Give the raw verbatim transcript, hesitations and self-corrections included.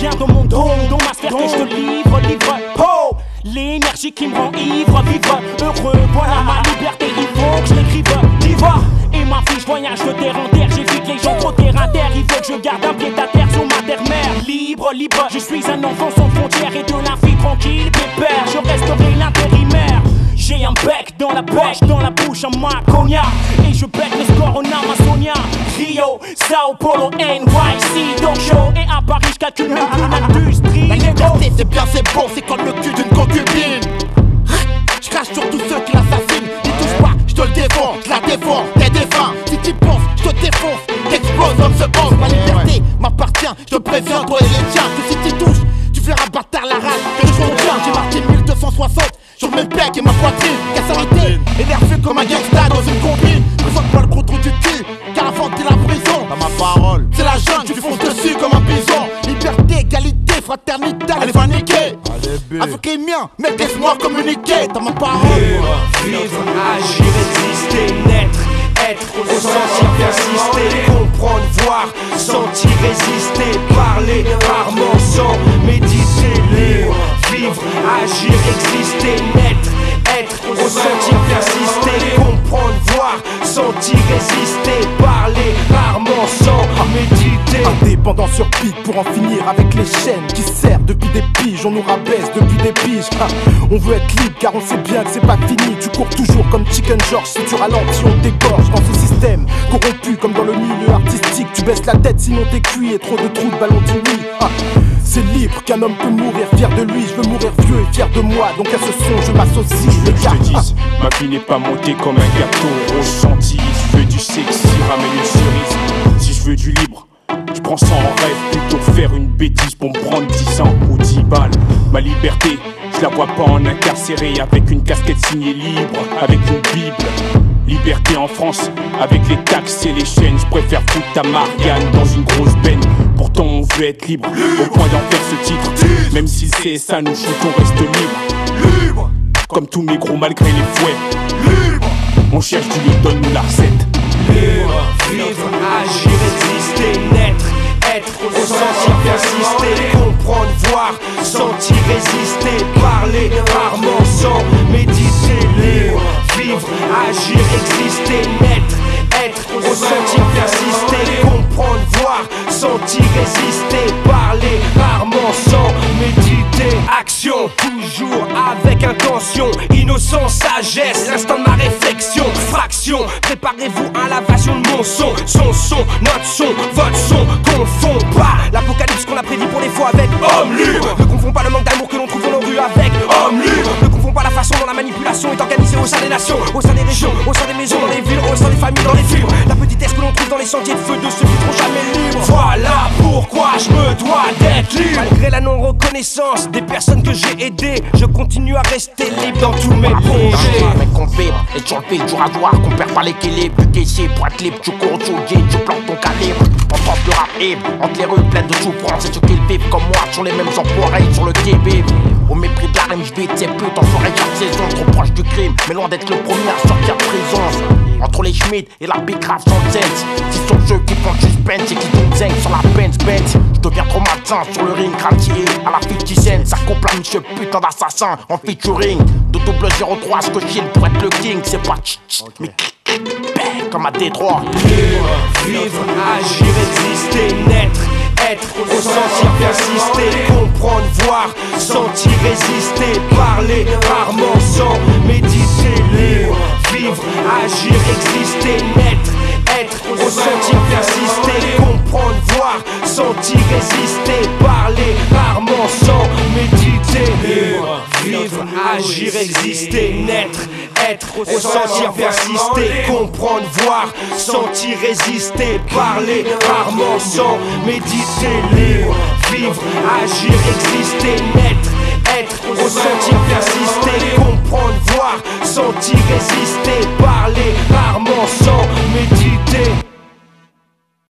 vient de mon don, dans ma sphère que je te livre, livre. Oh, l'énergie qui me rend ivre, vivre, heureux. Voilà ma liberté, il faut que je l'écrive. Diva, et ma fiche voyage de terre en terre. J'évite les gens trop terrain terre. Il faut que je garde un pied à terre sur ma terre-mère. Libre, libre, je suis un enfant sans frontières et de la vie tranquille, pépère. Je resterai l'intérimaire. J'ai un bec dans la bouche, dans la bouche, un maconia. Et je bec le score en Amazonia. Rio, Sao Paulo, N Y C, Talk Show. Et à Paris, je calcule même plus l'industrie. La liberté, c'est bien, c'est bon, c'est comme le cul d'une concubine. Je crache sur tous ceux qui l'assassinent. N'y touche pas, je te le défends, je la défends, t'es défunt. Si t'y penses, je te défonce, t'exploses, homme se pense. Ma liberté m'appartient, je te préviens, toi et les tiens. Que si t'y touches, tu verras bâtard la rage que je contiens. J'ai marqué mille deux cent soixante sur mes pecs et ma poitrine. Cassarité, énervé comme un gangsta dans une combine. Présente-moi le gros trou du cul, car avant t'es la prison. Dans ma parole, c'est la jungle, tu fonces dessus comme un bison. Liberté, égalité, fraternité, allez va niquer. Avec les miens, mec, laisse-moi communiquer. Dans ma parole, vivre, vivre, agir, exister, naître, être, ressentir, persister, comprendre, voir, sentir, résister, parler, rarement sans méditer, libre, vivre, agir, exister, naître, être, ressentir, persister, comprendre, voir, sentir, résister, parler, rarement sans méditer. Indépendant sur pic pour en finir avec les chaînes qui servent depuis des piges, on nous rabaisse depuis des piges. Ha, on veut être libre car on sait bien que c'est pas fini. Tu cours toujours comme Chicken George, si tu ralentis on t'égorge. Dans ce système corrompu comme dans le milieu artistique, tu baisses la tête sinon t'es cuit et trop de trous de ballon dit oui. Ha, c'est libre qu'un homme peut mourir fier de lui. Je veux mourir vieux et fier de moi, donc à ce son je m'associe. Je te dise, ma vie n'est pas montée comme un gâteau au chantilly. Je veux du sexy, ramène une cerise. Si je veux du libre, je prends ça en rêve, plutôt que faire une bêtise pour me prendre dix ans ou dix balles. Ma liberté, je la vois pas en incarcéré, avec une casquette signée libre, avec une bible. Liberté en France, avec les taxes et les chaînes. Je préfère foutre ta Marianne dans une grosse benne. Pourtant on veut être libre, au point d'en faire ce titre. Même si le C S A nous shoot, on reste libre. Libre, comme tous mes gros malgré les fouets. Libre, on cherche du libre, donne-nous la recette. Libre, vivre, agir, exister, naître, être, ressentir, persister, comprendre, voir, sentir, résister, parler, rarement sans méditer. Libre, vivre, agir, exister, naître, être, ressentir, persister, comprendre, voir, sentir, résister, parler, rarement sans méditer. Action, toujours avec intention, innocence, sagesse, l'instant de ma réflexion, fraction, préparez-vous à l'invasion de mon son, son son, notre son, votre son, confond pas l'apocalypse qu'on a prédit pour les faux avec homme libre. Ne confond pas le manque d'amour que l'on trouve dans nos rues avec homme libre. Ne confond pas la façon dont la manipulation est organisée au sein des nations, au sein des régions, au sein des maisons, dans les villes, au sein des familles, dans les films. La petitesse que l'on trouve dans les sentiers de feu de ceux qui seront jamais libres. Voilà pourquoi je me dois d'être libre. Malgré la non-reconnaissance des personnes que j'ai aidées, je continue à rester libre dans tous mes projets. mec qu'on vibre, et sur le pic dur à voir, qu'on perd pas l'équilibre. Vu qu'ici pour être libre, tu cours au jean, tu plantes ton calibre. On trempe le rap ivre, entre les rues pleines de souffrance. Et ceux qui vivent comme moi, sur les mêmes enfoirés, sur le qui-vive. Au mépris de la rime, j'vite ces putes en forêt chaque saison. Trop proche du crime, mais loin d'être le premier à sortir de prison. Entre les Schmitt et la Big Rap sans sense. Si sont ceux qui font du suspense et qui tombent zinc sur la Benz Benz. J'deviens trop malsain sur le ring, gratier à la fifty cent. Ça coupe la monsieur putain d'assassin en featuring. De double zéro trois, ce que chill pour être le king. C'est pas tch tch, mais bang comme à Détroit. Libre, vivre, agir, exister, naître, être, ressentir, persister, comprendre, voir, sentir, résister, parler, rarement sans méditer. Libre, vivre, agir, exister, naître, être, ressentir, persister, comprendre, voir, sentir, résister, parler, rarement sans méditer. Libre, vivre, agir, exister, naître, être, ressentir, persister, comprendre, voir, sentir, résister, parler, rarement sans méditer. Libre, vivre, agir, exister, naître, être, ressentir, persister, comprendre, voir, sentir, résister, parler,